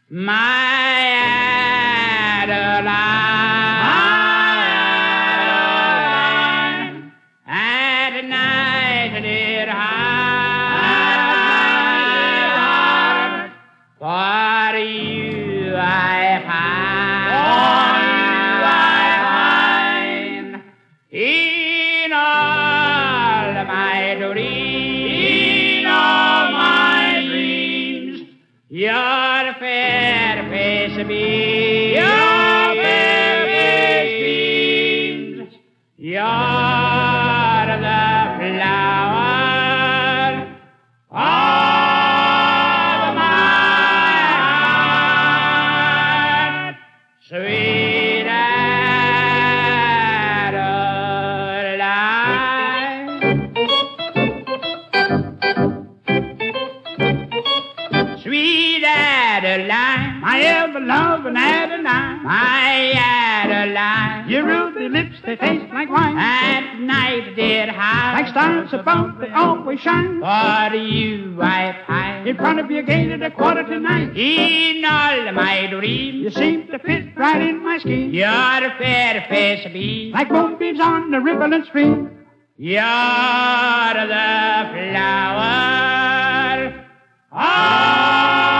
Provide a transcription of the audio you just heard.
My Adeline, at night did hide, for you I pine, in all my dreams, your fair face beams, your fair face beams, you're the flower of my heart, sweet Adeline. Sweet Adeline, my ever-loving Adeline, my Adeline. Your ruby lips, they taste like wine. At night did hide, Like stars above, they always shine. for you I pine. In front of your gate at 8:45. In all my You dreams, seem to fit right in my scheme. your fair face beams, Like moonbeams on the riverland stream. you're the flower of